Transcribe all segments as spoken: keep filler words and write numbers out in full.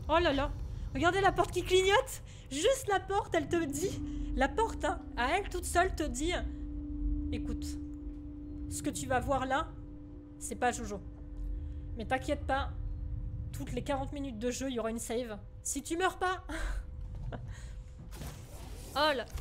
Oh là là. Regardez la porte qui clignote. Juste la porte, elle te dit. La porte, hein, à elle toute seule te dit. Écoute, ce que tu vas voir là, c'est pas Jojo. Mais t'inquiète pas, toutes les quarante minutes de jeu, il y aura une save. Si tu meurs pas. Oh là.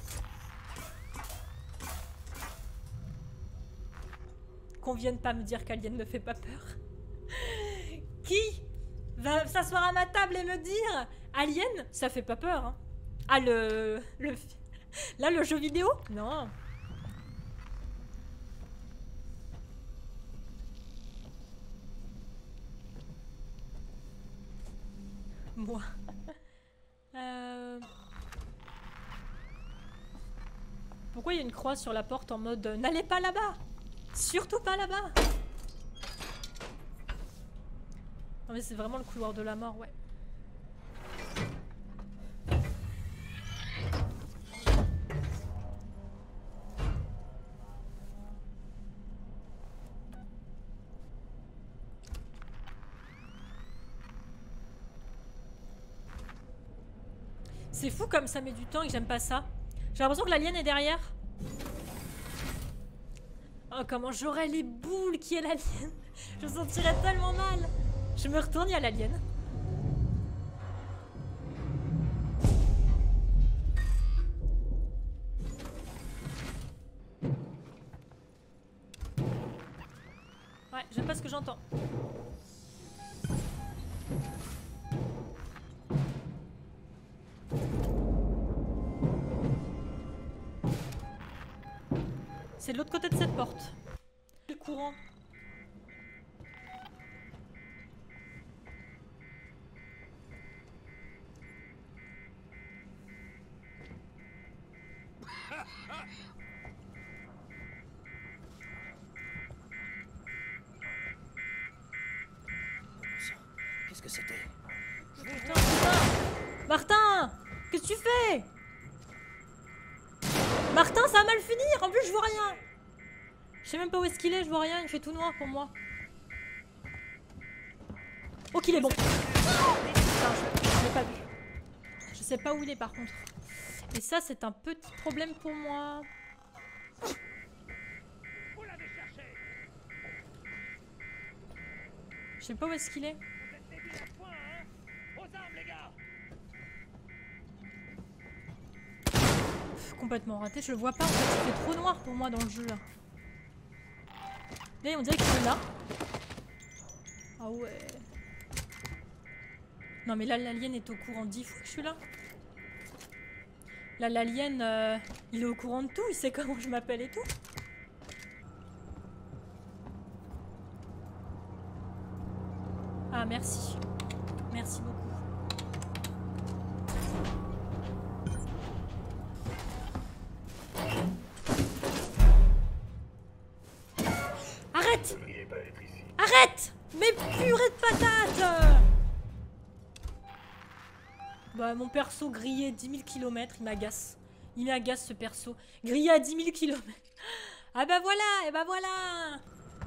Qu'on vienne pas me dire qu'Alien ne fait pas peur. Qui va s'asseoir à ma table et me dire Alien, ça fait pas peur, hein. Ah, le... le... Là, le jeu vidéo? Non. Moi. Euh... Pourquoi il y a une croix sur la porte en mode euh, n'allez pas là-bas? Surtout pas là-bas. Non mais c'est vraiment le couloir de la mort, ouais. C'est fou comme ça met du temps et que j'aime pas ça. J'ai l'impression que l'alien est derrière. Oh, comment j'aurais les boules qui est l'alien. Je me sentirais tellement mal. Je me retourne, il y a l'alien. Ouais, j'aime pas ce que j'entends. C'est de l'autre côté de cette porte. Le courant. Qu'est-ce que c'était? Putain, putain. Martin, qu'est-ce que tu fais? Martin, ça va mal finir. En plus, je vois rien. Je sais même pas où est-ce qu'il est, je vois rien. Il fait tout noir pour moi. Oh, qu'il est bon. Putain, je, je l'ai pas vu. Je sais pas où il est par contre. Et ça, c'est un petit problème pour moi. Je sais pas où est-ce qu'il est. Pff, complètement raté, je le vois pas en fait, il fait trop noir pour moi dans le jeu là. Là, on dirait qu'il est là. Ah ouais. Non mais là l'alien est au courant dix fois que je suis là. Là l'alien euh, il est au courant de tout, il sait comment je m'appelle et tout. Ah merci. Merci beaucoup. Arrête! Arrête! Mais purée de patates! Bah mon perso grillé dix mille kilomètres, il m'agace. Il m'agace ce perso. Grillé à dix mille kilomètres. Ah bah voilà, et bah voilà!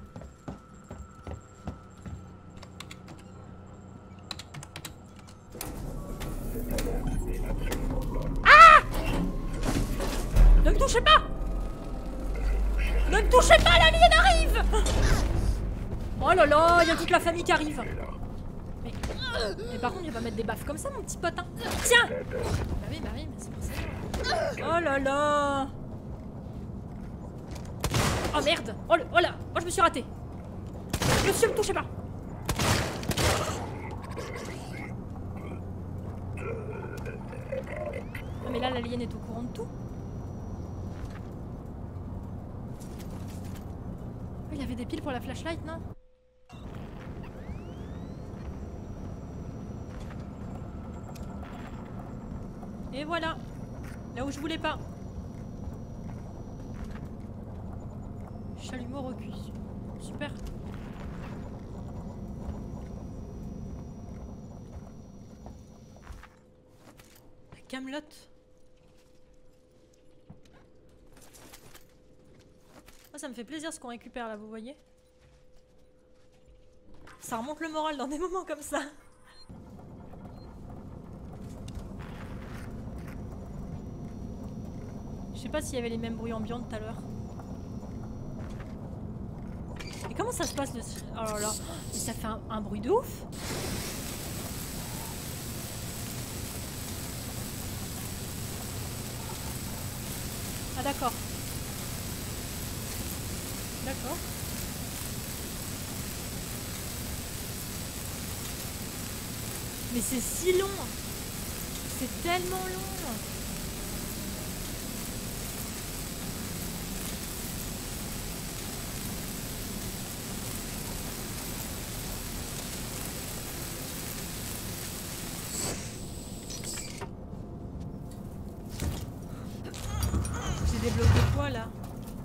Ah! Ne me touchez pas! Ne me touchez pas, l'alien arrive! Oh là là, il y a toute la famille qui arrive. Mais, mais par contre, il va mettre des baffes comme ça, mon petit pote. Hein. Tiens! Bah oui, bah oui, mais c'est pour ça. Oh là là! Oh merde! Oh, le, oh là! Oh, je me suis raté! Monsieur, me touchez pas! Ah, mais là, l'alien est au courant de tout. Il y avait des piles pour la flashlight, non? Et voilà. Là où je voulais pas. Chalumeau recuit. Super. La Camelote. Oh, ça me fait plaisir ce qu'on récupère là, vous voyez? Ça remonte le moral dans des moments comme ça. pas s'il y avait les mêmes bruits ambiants tout à l'heure. Et comment ça se passe le... Oh là là. Mais ça fait un, un bruit de ouf. Ah d'accord. D'accord. Mais c'est si long. C'est tellement long. J'ai des blocs de quoi là?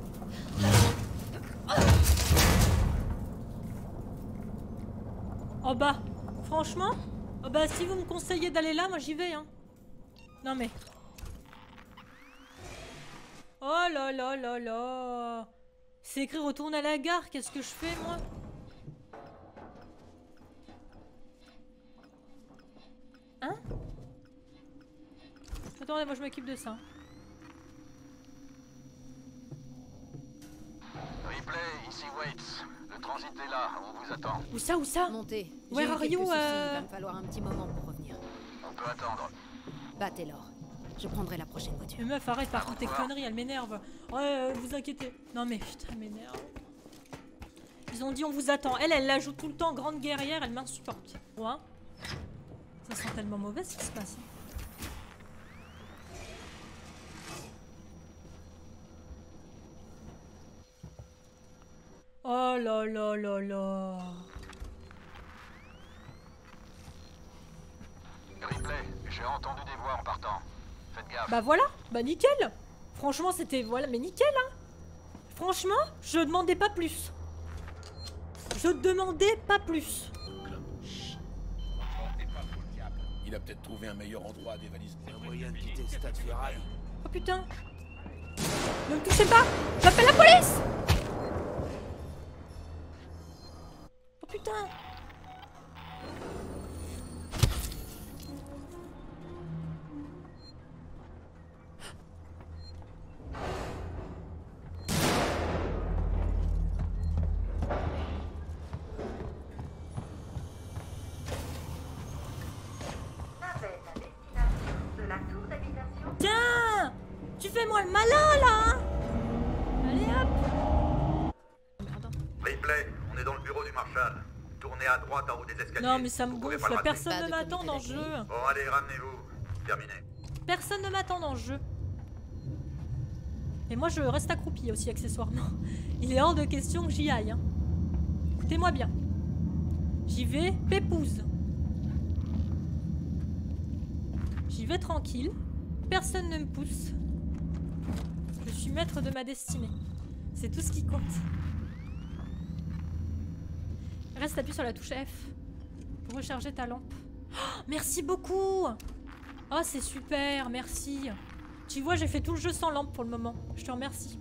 Oh bah, franchement, oh bah si vous me conseillez d'aller là, moi j'y vais hein. Non mais. Oh là là là là. C'est écrit retourne à la gare, qu'est-ce que je fais moi? Hein? Attendez, moi je m'occupe de ça. Ripley, ici Waits. Le transit est là, on vous attend. Où ça, où ça? Montez. Where are you, euh... Il va me falloir un petit moment pour revenir. On peut attendre. Bah Taylor, je prendrai la prochaine voiture. Mais meuf, arrête par contre tes conneries, elle m'énerve. Ouais, euh, vous inquiétez. Non mais putain, elle m'énerve. Ils ont dit on vous attend. Elle, elle la joue tout le temps, grande guerrière, elle m'insupporte. Ouais. Ça sent tellement mauvais ce qui se passe. Oh là là là là. Ripley, j'ai entendu des voix en partant. Faites gaffe. Bah voilà, bah nickel. Franchement c'était, voilà, mais nickel hein. Franchement, je demandais pas plus. Je demandais pas plus. Il a peut-être trouvé un meilleur endroit à dévaliser. Un moyen de quitter ce tas de ferraille. Oh putain. Ne me touchez pas. J'appelle la police. Oh putain. Tiens, tu fais moi le malin là hein. Allez hop. Merde. Ripley, on est dans le bureau du Marshal. Tournez à droite en haut des escaliers. Non mais ça me Vous pouvez gonfle, pas le rater. personne Pas ne de m'attend comité dans le jeu. Bon, allez, ramenez-vous. Terminé. Personne ne m'attend dans le jeu. Et moi je reste accroupi aussi accessoirement. Il est hors de question que j'y aille. Hein. Écoutez-moi bien. J'y vais pépouze. J'y vais tranquille. Personne ne me pousse. Je suis maître de ma destinée. C'est tout ce qui compte. Reste appuyé sur la touche F pour recharger ta lampe. Oh, merci beaucoup. Oh c'est super, merci. Tu vois j'ai fait tout le jeu sans lampe pour le moment. Je te remercie.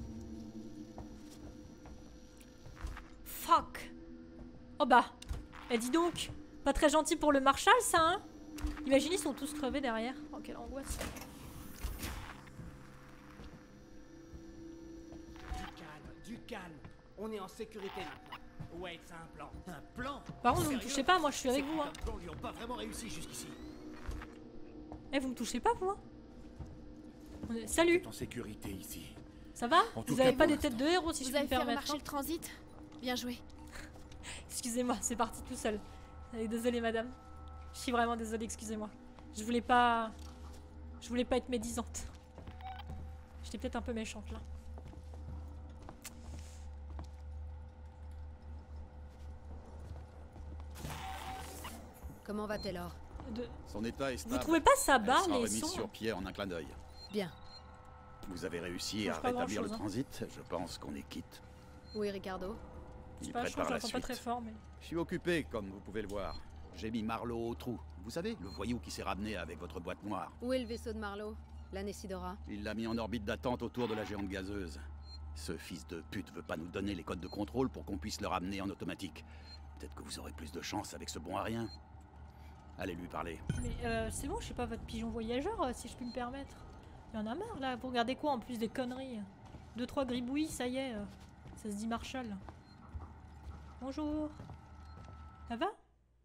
Fuck. Oh bah. Eh dis donc. Pas très gentil pour le Marshal ça hein. Imaginez ils sont tous crevés derrière. Oh quelle angoisse. Du calme, on est en sécurité maintenant. Ouais, c'est un plan. Un plan? Par contre, vous me touchez pas, moi je suis avec vous. Hein. Les plans lui ont pas vraiment réussi jusqu'ici. Eh, vous me touchez pas, vous hein. On est... Salut. En sécurité ici. Ça va? En tout Vous avez cas, pas pour des têtes de héros si Vous je peux avez me fait permettre. remarcher Hein. le transit? Bien joué. Excusez-moi, c'est parti tout seul. Allez, désolée madame. Je suis vraiment désolée, excusez-moi. Je voulais pas... Je voulais pas être médisante. J'étais peut-être un peu méchante là. Comment va Taylor? De... Son état est stable. Vous trouvez pas ça Elle bas sera les remise sons? sur pied en un clin d'œil. Bien. Vous avez réussi Ça à change pas rétablir le grand-chose, hein. transit. Je pense qu'on est quitte. Oui, Ricardo. Je sais Il pas, je trouve prépare que la j'entends pas suite. très fort mais... Je suis occupé, comme vous pouvez le voir. J'ai mis Marlowe au trou. Vous savez, le voyou qui s'est ramené avec votre boîte noire. Où est le vaisseau de Marlowe? La Nessidora? Il l'a mis en orbite d'attente autour de la géante gazeuse. Ce fils de pute veut pas nous donner les codes de contrôle pour qu'on puisse le ramener en automatique. Peut-être que vous aurez plus de chance avec ce bon à rien. Allez lui parler. Mais euh, c'est bon, je sais pas votre pigeon voyageur, euh, si je puis me permettre. Il y en a marre là, vous regardez quoi en plus des conneries? Deux, trois gribouillis, ça y est. euh, Ça se dit Marshall. Bonjour. Ça va?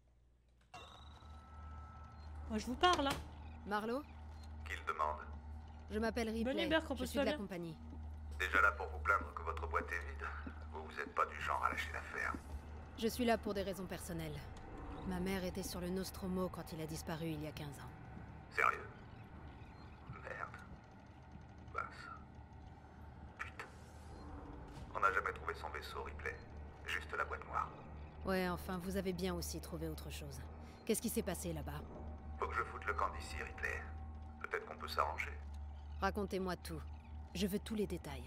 Moi je vous parle là. Marlowe, Qu'il demande. je m'appelle Ripley. Hubert, Je suis de repose-toi la bien. compagnie. Déjà là pour vous plaindre que votre boîte est vide. Vous, vous êtes pas du genre à lâcher l'affaire. Je suis là pour des raisons personnelles. Ma mère était sur le Nostromo quand il a disparu il y a quinze ans. Sérieux? Merde. Mince. Putain. On n'a jamais trouvé son vaisseau, Ripley. Juste la boîte noire. Ouais, enfin, vous avez bien aussi trouvé autre chose. Qu'est-ce qui s'est passé là-bas? Faut que je foute le camp d'ici, Ripley. Peut-être qu'on peut s'arranger. Racontez-moi tout. Je veux tous les détails.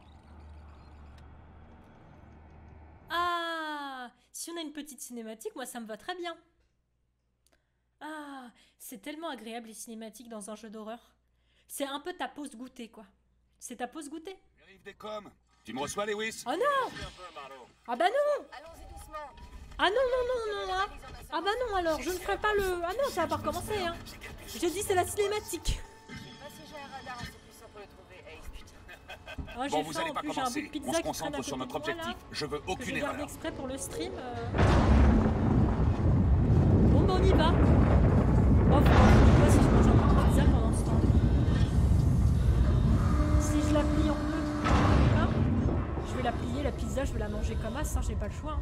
Ah, si on a une petite cinématique, moi ça me va très bien. Ah, c'est tellement agréable les cinématiques dans un jeu d'horreur. C'est un peu ta pause goûter, quoi. C'est ta pause goûter. J'arrive des coms. Tu me reçois, Lewis? Oh non! Ah bah non! Ah non, non, non, non, non. Ah bah non, alors, je ne ferai pas le... Ah non, ça va pas recommencer, hein. Je dis c'est la cinématique. Oh, j'ai Bon, vous faim, allez en pas plus, j'ai un bout de commencer. pizza On se qui traîne concentre à sur côté notre de moi, là, objectif. Je veux que je aucune garde erreur. exprès pour le stream. euh. Bon bah on y va. Oh, faut voir si je mange un peu de pizza pendant ce temps. Si je la plie en deux, hein, je vais la plier, la pizza, je vais la manger comme as, hein, j'ai pas le choix. Hein.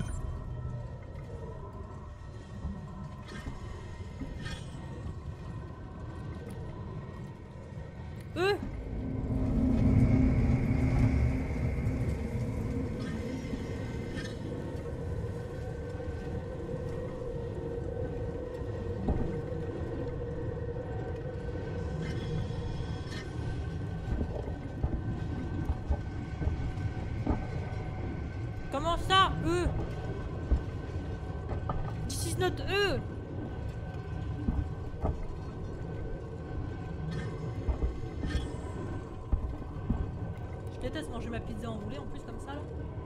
Eux. Comment ça, eux? This is not eux. Je déteste manger ma pizza enroulée en plus comme ça là.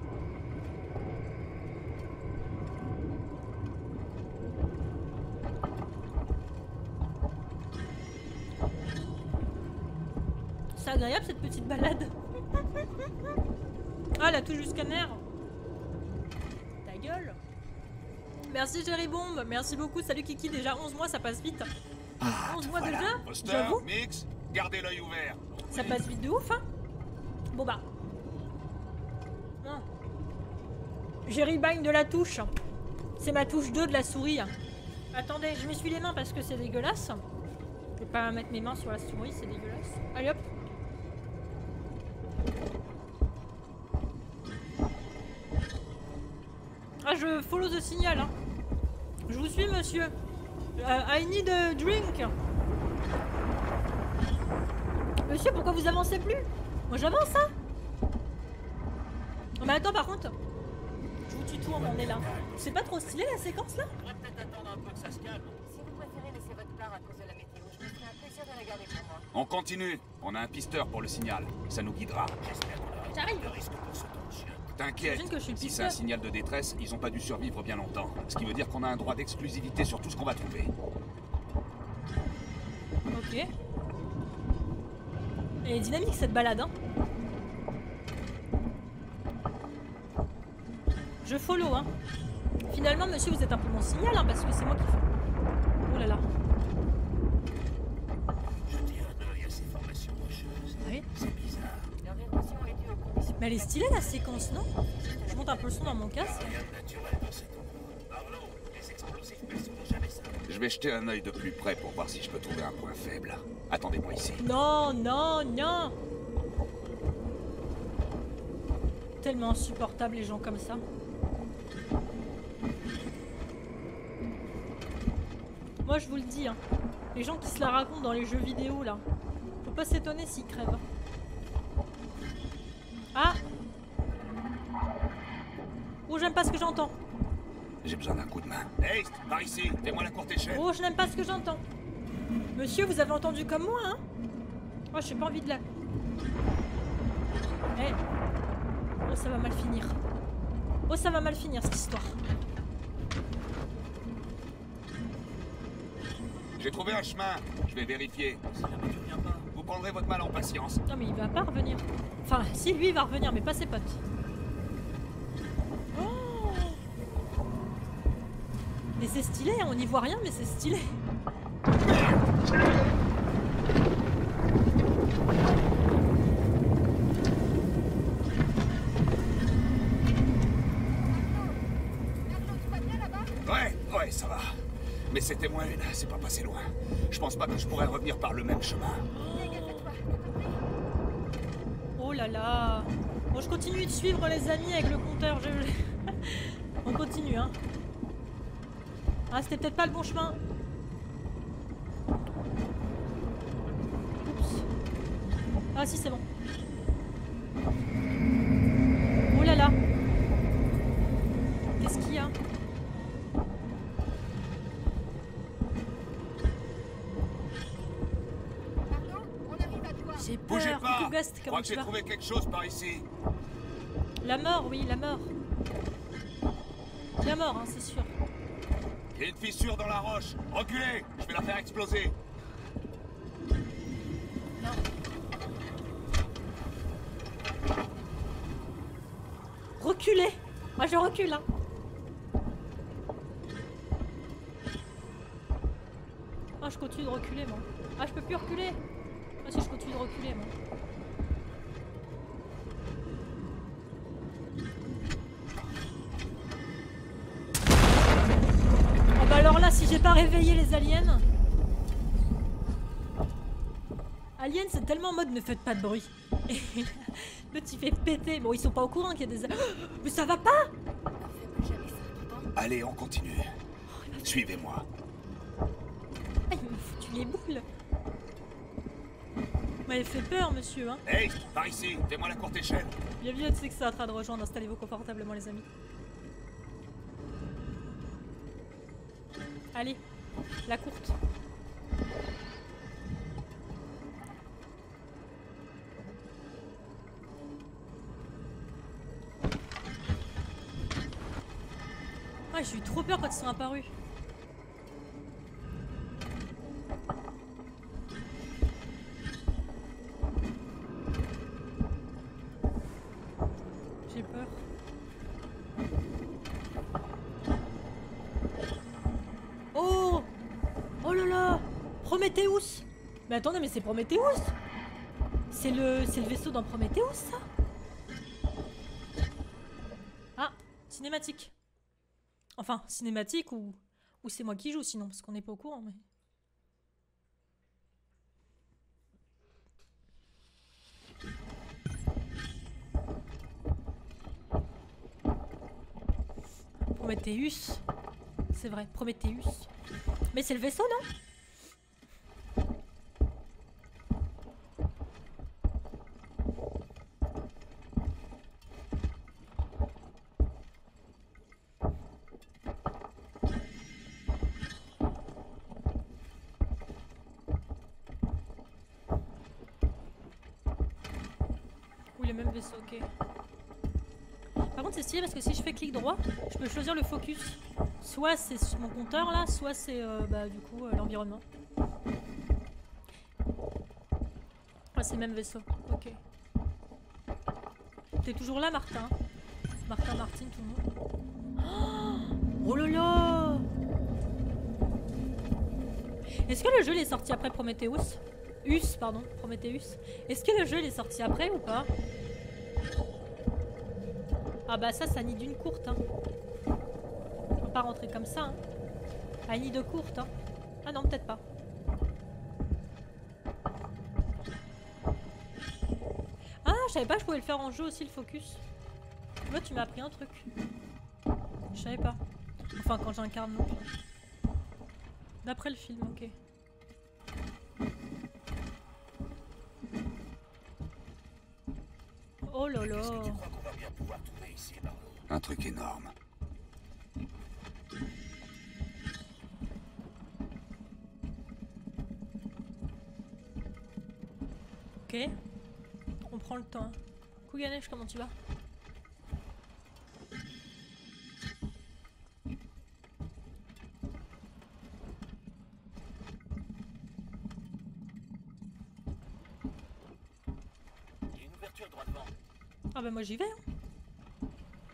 C'est agréable cette petite balade. Ah la touche du scanner. Ta gueule. Merci Jerry Bomb, merci beaucoup, salut Kiki, déjà onze mois ça passe vite. onze mois Voilà. déjà, Foster, j'avoue. Mix, gardez l'œil ouvert. Ça passe vite de ouf, hein. Bon bah. Non. J'ai rebind de la touche. C'est ma touche deux de la souris. Attendez, je m'essuie les mains parce que c'est dégueulasse. Je vais pas mettre mes mains sur la souris, c'est dégueulasse. Allez hop. Ah, je follow the signal, hein. Je vous suis, monsieur. Uh, I need a drink. Monsieur, pourquoi vous avancez plus? Moi j'avance, hein. Non mais attends, par contre, je vous tutoie, on en est là. C'est pas trop stylé la séquence là? On pourrait peut-être attendre un peu que ça se calme. Si vous préférez laisser votre part à cause de la météo, je me ferai un plaisir de la garder pour moi. On continue. On a un pisteur pour le signal. Ça nous guidera. J'arrive. T'inquiète. J'imagine que je suis le Si c'est un pisteur. signal de détresse, ils ont pas dû survivre bien longtemps. Ce qui veut dire qu'on a un droit d'exclusivité sur tout ce qu'on va trouver. Ok. Elle est dynamique cette balade, hein. Je follow, hein. Finalement, monsieur, vous êtes un peu mon signal, hein, parce que c'est moi qui fais. Oh là là. Oui. L'orientation est due aux conditions. Mais elle est stylée la séquence, non? Je monte un peu le son dans mon casque. Je vais jeter un œil de plus près pour voir si je peux trouver un point faible. Attendez-moi ici. Non, non, non. Tellement insupportable les gens comme ça. Moi je vous le dis, hein, les gens qui se la racontent dans les jeux vidéo là, faut pas s'étonner s'ils crèvent. Ah. Oh, j'aime pas ce que j'entends. J'ai besoin d'un coup de main. Hey, par ici. Fais-moi la courte échelle. Oh, je n'aime pas ce que j'entends. Monsieur, vous avez entendu comme moi, hein? Oh, j'ai pas envie de la... Eh. Oh, ça va mal finir. Oh, ça va mal finir, cette histoire. J'ai trouvé un chemin. Je vais vérifier. Vous prendrez votre mal en patience. Non mais il va pas revenir. Enfin, si lui il va revenir, mais pas ses potes. Oh, mais c'est stylé, hein, on n'y voit rien, mais c'est stylé. Ouais, ouais, ça va. Mais c'était moins une, c'est pas passé loin. Je pense pas que je pourrais revenir par le même chemin. Oh là là. Bon, je continue de suivre les amis avec le compteur. Je... On continue, hein. Ah, c'était peut-être pas le bon chemin. Oups. Ah si, c'est bon. Oh là là. Qu'est-ce qu'il y a? J'ai Bougez peur. pas. Coucou Ghost, Je comment crois que tu j'ai vas? trouvé quelque chose par ici. La mort, oui, la mort. La mort, hein, c'est sûr. Il y a une fissure dans la roche. Reculez, je vais la faire exploser. Non. Reculez. Moi, je recule, hein. Ah, je continue de reculer, moi. Ah, je peux plus reculer. Ah, si, je continue de reculer, moi. Oh, bah alors là, si j'ai pas réveillé les aliens... Aliens, c'est tellement en mode ne faites pas de bruit. Et l'autre, il fait péter. Bon, ils sont pas au courant qu'il y a des... Mais ça va pas! Allez, on continue. Suivez-moi. Ah, il m'a foutu les boules. Vous m'avez fait peur, monsieur, hein. Hey, par ici, fais-moi la courte échelle. Bienvenue à Tsexa, en train de rejoindre. Installez-vous confortablement, les amis. Allez, la courte. Ah, j'ai eu trop peur quand ils sont apparus. J'ai peur. Oh! Oh là là! Prometheus! Mais attendez, mais c'est Prometheus! C'est le... c'est le vaisseau dans Prometheus, ça? Ah! Cinématique. Enfin, cinématique ou... ou c'est moi qui joue sinon, parce qu'on n'est pas au courant, mais... Prometheus. C'est vrai, Prometheus. Mais c'est le vaisseau, non? Oui, le même vaisseau, ok. Par contre, c'est stylé parce que si je fais clic droit, je peux choisir le focus. Soit c'est mon compteur là, soit c'est euh, bah, du coup euh, l'environnement. Ah, c'est le même vaisseau, ok. T'es toujours là, Martin? Martin, Martine, tout le monde. Oh là là! Est-ce que le jeu il est sorti après Prometheus? Us, pardon, Prometheus. Est-ce que le jeu il est sorti après ou pas? Ah bah ça, ça nie d'une courte, hein. On peut pas rentrer comme ça, hein. Ah, nie de courte, hein. Ah non, peut-être pas. Ah, je savais pas que je pouvais le faire en jeu aussi, le focus. Là, tu m'as appris un truc. Je savais pas. Enfin, quand j'incarne l'autre. D'après le film, ok. Oh là là. Qu'est-ce que tu crois qu'on va bien pouvoir trouver ici, Barlow? Un truc énorme. Ok. On prend le temps. Coucou Ganesh, comment tu vas? voiture droit devant. Ah bah moi j'y vais. Hein.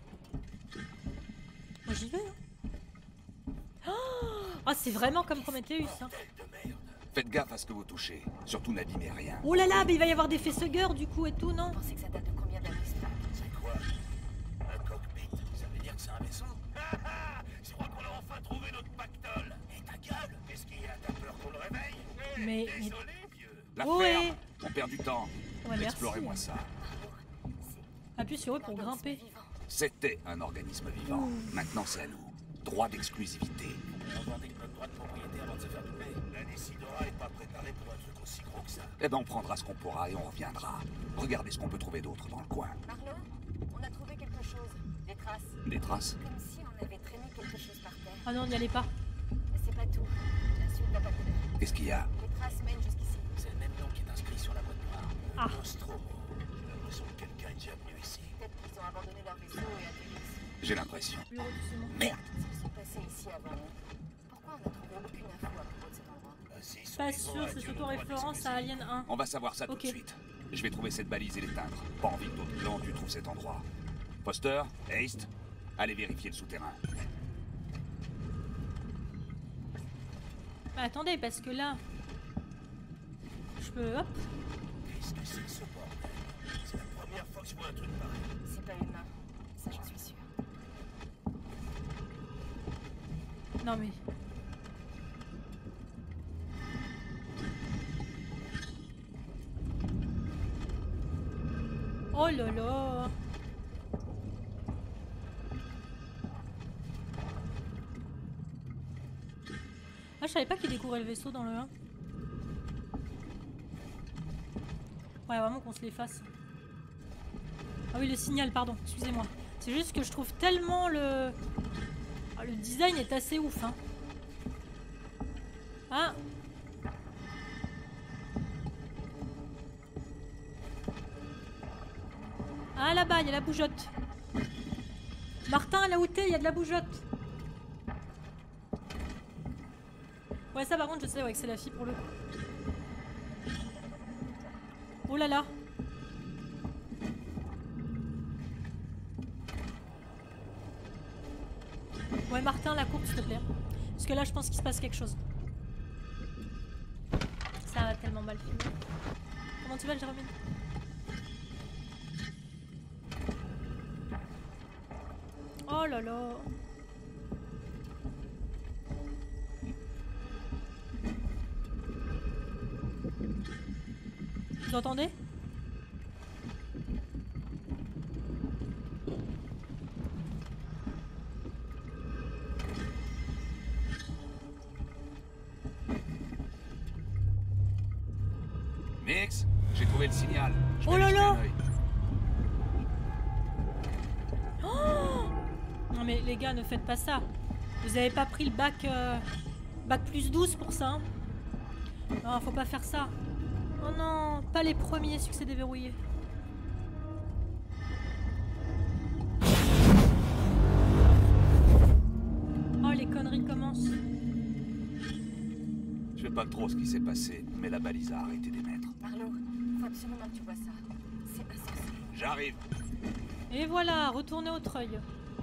Moi j'y vais. Hein. Ah, c'est vraiment comme Prometheus. Hein. Faites gaffe à ce que vous touchez. Surtout n'abîmez rien. Oh là là, mais il va y avoir des facehuggers du coup et tout, non? Vous pensez que ça date de combien d'années, ce truc? C'est quoi? Un cockpit? Ça veut dire que c'est un vaisseau? Je crois qu'on a enfin trouvé notre pactole. Et ta gueule? Qu'est-ce qu'il y a? T'as peur qu'on le réveille? Eh, Mais- Désolé, vieux. La Ouais. ferme. On perd du temps. Ouais, merci. Explorez-moi ça. Appuie sur eux pour grimper. C'était un organisme vivant. Maintenant, c'est à nous. Droit d'exclusivité. On va avec notre droit de propriété avant de se faire doubler. La Décidera est pas préparée pour un truc aussi gros que ça. Eh ben, on prendra ce qu'on pourra et on reviendra. Regardez ce qu'on peut trouver d'autre dans le coin. Marlowe, on a trouvé quelque chose. Des traces. Des traces? Comme si on avait traîné quelque chose par terre. Ah non, n'y allez pas. Mais c'est pas tout. La suite n'a pas couleur. Qu'est-ce qu'il y a? Les traces mènent jusqu'ici. C'est le même nom qui est inscrit sur la boîte noire. Ah. Nostromo. J'ai l'impression que quelqu'un est déjà venu ici. Peut-être qu'ils ont abandonné leur vaisseau et atterri ici. J'ai l'impression. Bureau du ciment. Merde! S'ils sont passés ici avant nous, pourquoi on n'a trouvé aucune info à propos de cet endroit? Bah, s'ils sont Pas vivants, sûr, c'est Dieu surtout le droit référence à d'excluser. Alien un. On va savoir ça Ok. tout de suite. Je vais trouver cette balise et l'éteindre. Pas envie que d'autres glandus trouvent cet endroit. Foster, Haste, allez vérifier le souterrain. Bah, attendez, parce que là... Je peux... Hop. Qu'est-ce que c'est que ce bordel? C'est la première fois que je vois un truc pareil. C'est pas humain. Ça, j'en suis sûre. Non mais... Oh là là. Ah, je savais pas qu'il découvrait le vaisseau dans le un. Ouais, vraiment qu'on se l'efface. Ah oui, le signal, pardon, excusez-moi. C'est juste que je trouve tellement le... Ah, le design est assez ouf, hein. Ah. Ah, là-bas, il y a la bougeotte. Martin, là où t'es, il y a de la bougeotte. Ouais, ça par contre, je sais ouais, que c'est la fille pour le coup. Oh là là. Ouais, Martin, la courbe, s'il te plaît. Parce que là, je pense qu'il se passe quelque chose. Ça va tellement mal filmé. Comment tu vas, Jérôme? Oh là là. Vous entendez? Mix, j'ai trouvé le signal. Je vais Oh là jeter là! un œil. Non mais les gars, ne faites pas ça. Vous avez pas pris le bac euh, bac plus douze pour ça, hein? Non, faut pas faire ça. Oh non, pas les premiers succès déverrouillés. Oh, les conneries commencent. Je sais pas trop ce qui s'est passé, mais la balise a arrêté d'émettre. Marlowe, faut absolument que tu vois ça. C'est insensé. J'arrive. Et voilà, retournez au treuil.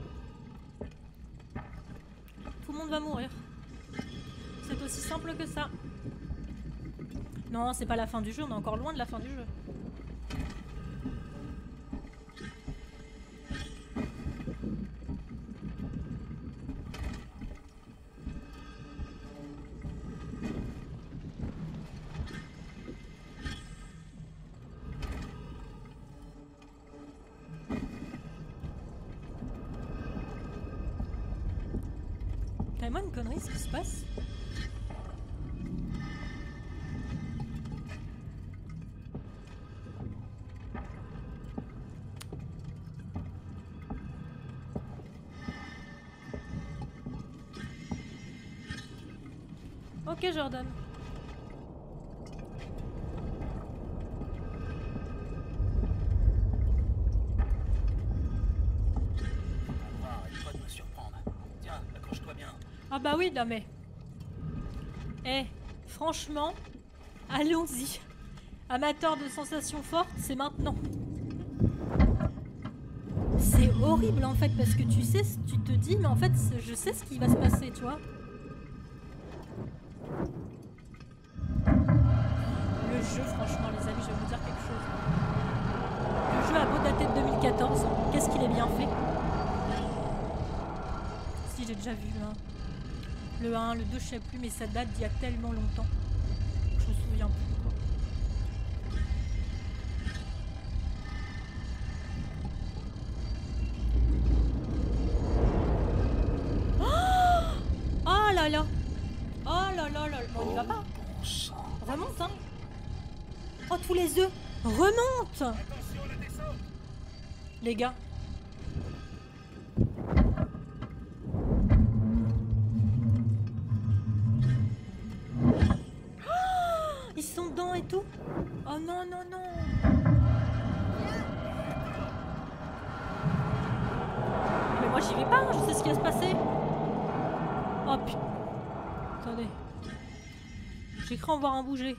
Tout le monde va mourir. C'est aussi simple que ça. Non, c'est pas la fin du jeu, on est encore loin de la fin du jeu. T'as moi une connerie, ce qui se passe? Ok, Jordan. Arrête pas de me surprendre. Tiens, accroche-toi bien. Ah bah oui, non mais... Eh, franchement, allons-y. Amateur de sensations fortes, c'est maintenant. horrible en fait parce que tu sais, tu te dis mais en fait je sais ce qui va se passer, tu vois. Le jeu, franchement les amis, je vais vous dire quelque chose. Le jeu a beau dater de deux mille quatorze, qu'est-ce qu'il est bien fait. Si j'ai déjà vu le un. Le un, le deux, je sais plus, mais ça date d'il y a tellement longtemps. Je me souviens plus quoi. Oh là là. Oh là là là. Bon, on y va pas. Remonte, hein. Oh, tous les œufs. Remonte. Les gars. Oh, ils sont dedans et tout. Oh non, non, non. Mais moi, j'y vais pas. Je sais ce qui va se passer. Oh putain. Attendez. J'ai cru en voir un bouger.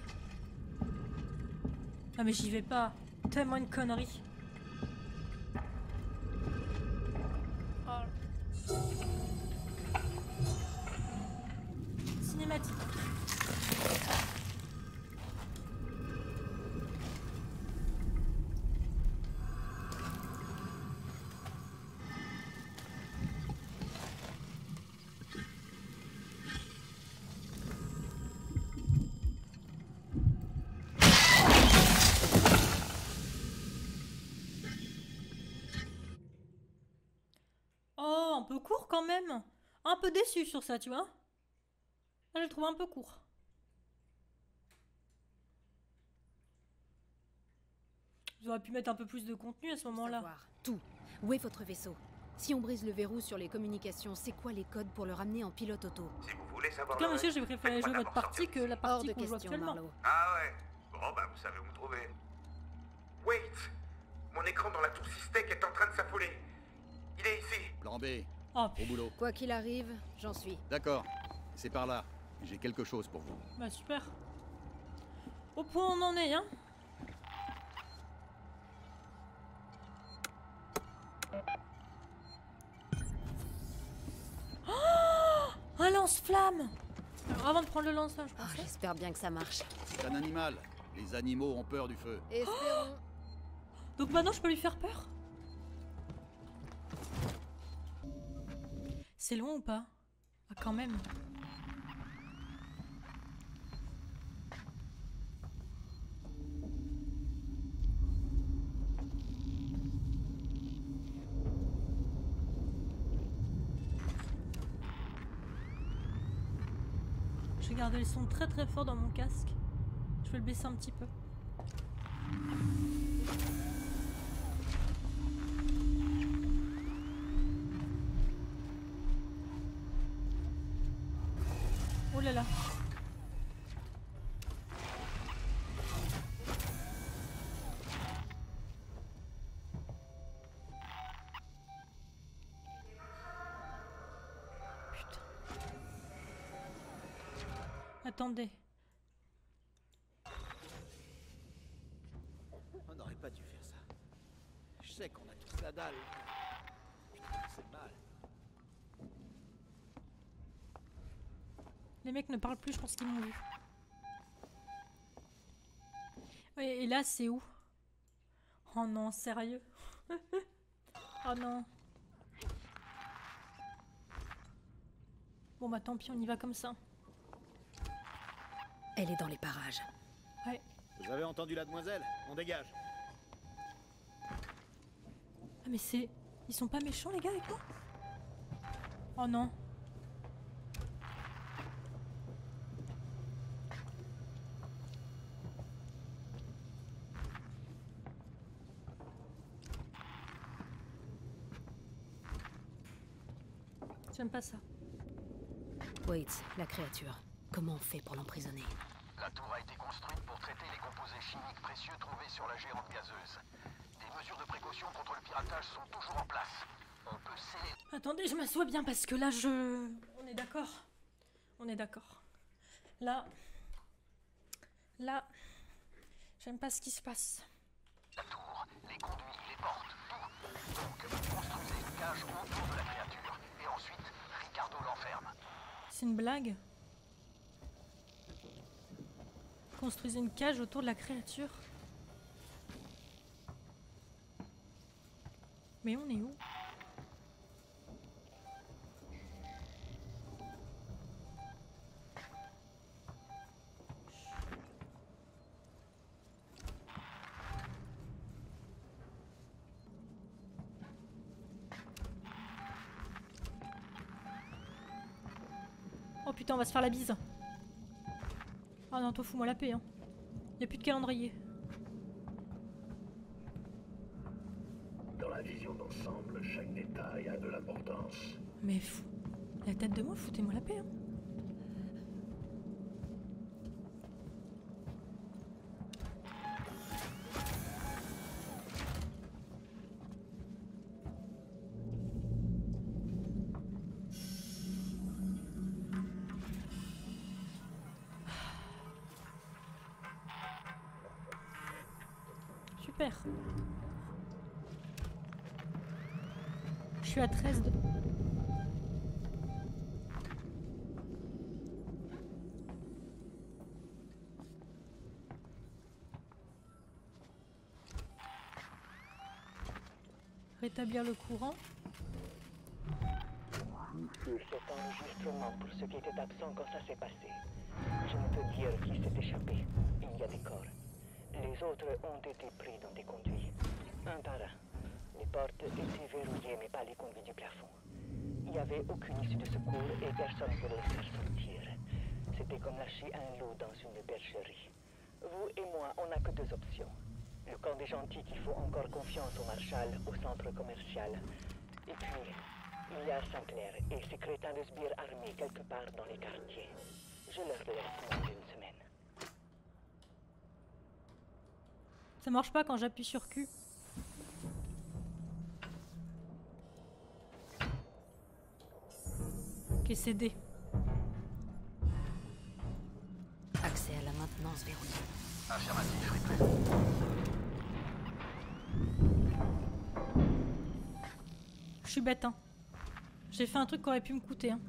Ah mais j'y vais pas. Tellement une connerie. Oh. Cinématique. Un peu court quand même. Un peu déçu sur ça, tu vois. Là, je le trouve un peu court. J'aurais pu mettre un peu plus de contenu à ce moment-là. Tout. Où est votre vaisseau? Si on brise le verrou sur les communications, c'est quoi les codes pour le ramener en pilote auto? Si vous voulez savoir. En tout cas, monsieur, j'ai préféré jouer votre partie que la partie qu'on joue actuellement. Marlowe. Ah ouais. Bon bah vous savez où me trouver. Wait. Mon écran dans la tour Systech est en train de s'affoler. Il est ici. Plan B. Oh, Au boulot. Quoi qu'il arrive, j'en suis. D'accord. C'est par là. J'ai quelque chose pour vous. bah super. Au point où on en est, hein. Oh, un lance-flamme. Alors, avant de prendre le lance-flamme, je Oh, pensais. j'espère bien que ça marche. C'est un animal. Les animaux ont peur du feu. Espérons. Donc maintenant, je peux lui faire peur. C'est loin ou pas? Ah, quand même. Je vais garder le son très très fort dans mon casque. Je vais le baisser un petit peu. Oh là là. Putain. Attendez. On n'aurait pas dû faire ça. Je sais qu'on a tous la dalle. Putain, c'est mal. Les mecs ne parlent plus, je pense qu'ils m'ont vu. Ouais, et là, c'est où? Oh non, sérieux? Oh non. Bon bah tant pis, on y va comme ça. Elle est dans les parages. Ouais. Vous avez entendu la demoiselle? On dégage. Ah mais c'est... Ils sont pas méchants les gars avec moi? Oh non. J'aime pas ça. Wait, la créature. Comment on fait pour l'emprisonner? La tour a été construite pour traiter les composés chimiques précieux trouvés sur la géante gazeuse. Des mesures de précaution contre le piratage sont toujours en place. On peut sceller... Attendez, je m'assois bien parce que là, je... On est d'accord. On est d'accord. Là... Là... J'aime pas ce qui se passe. La tour, les conduits, les portes, tout. Donc, vous construisez C'est une blague. Construisez une cage autour de la créature. Mais on est où? Oh putain, on va se faire la bise. Ah non, toi fous-moi la paix, hein. Y'a plus de calendrier. Dans la vision d'ensemble, chaque détail a de l'importance. Mais fou. La tête de moi, foutez-moi la paix, hein. Super. Je suis à treize de... Rétablir le courant. Cet enregistrement pour ceux qui étaient absents quand ça s'est passé. Je ne peux dire qui s'est échappé. Il y a des corps. Les autres ont été pris dans des conduits, un par un. Les portes étaient verrouillées, mais pas les conduits du plafond. Il n'y avait aucune issue de secours et personne ne pouvait les faire sortir. C'était comme lâcher un loup dans une bergerie. Vous et moi, on n'a que deux options. Le camp des gentils qui font encore confiance au Marshal, au centre commercial. Et puis, il y a Sinclair et ses crétins de sbires armés quelque part dans les quartiers. Je leur laisse moins d'une semaine. Ça marche pas quand j'appuie sur Q. Ok, c'est D. Accès à la maintenance verrouillée. Affirmatif, Ripley. Je suis bête, hein. J'ai fait un truc qui aurait pu me coûter, hein.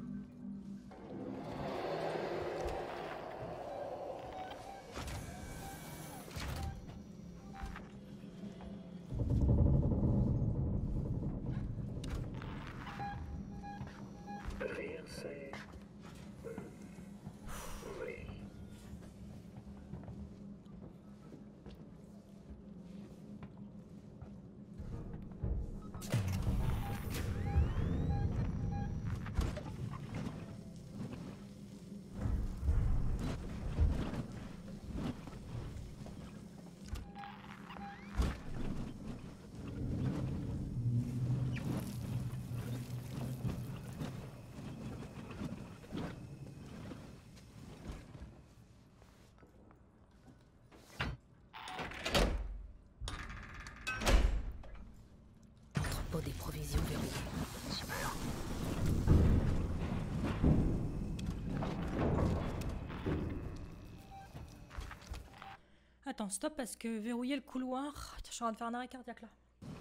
Des provisions verrouillées. Super. Attends, stop, parce que verrouiller le couloir... Attends, je suis en train de faire un arrêt cardiaque là.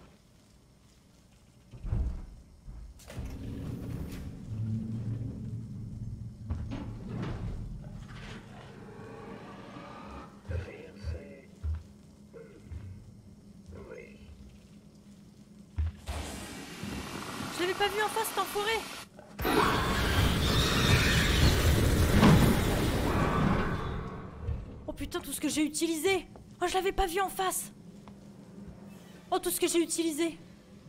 Je l'avais pas vu en face, cet enfoiré. Oh putain, tout ce que j'ai utilisé. Oh, je l'avais pas vu en face. Oh, tout ce que j'ai utilisé.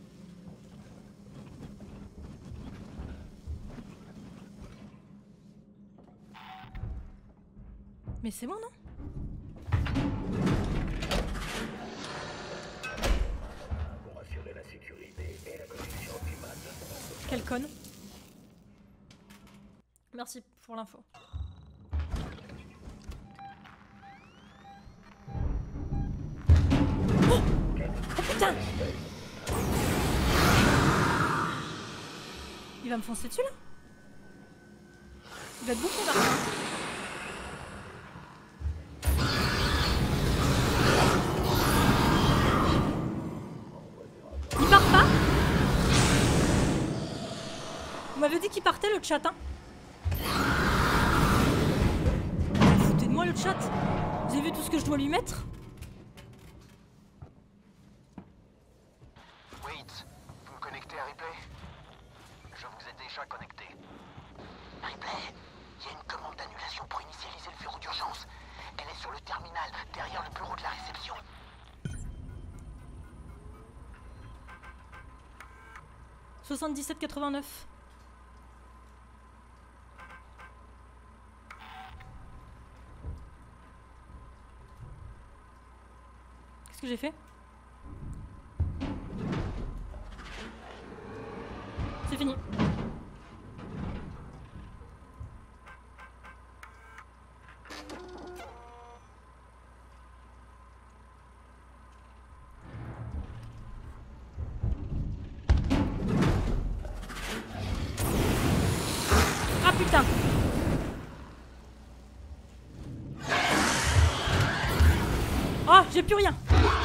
Mais c'est bon, non? Quelle conne. Merci pour l'info. Oh, oh putain! Il va me foncer dessus là? Il va être beaucoup d'argent. Il part pas? Vous m'avez dit qu'il partait le chat, hein? le chat? Vous avez vu tout ce que je dois lui mettre? Wait, vous me connectez à Ripley? Je vous ai déjà connecté. Ripley, il y a une commande d'annulation pour initialiser le verrou d'urgence. Elle est sur le terminal, derrière le bureau de la réception. soixante-dix-sept quatre-vingt-neuf. Qu'est-ce que j'ai fait? C'est fini. Ah putain! Oh, j'ai plus rien!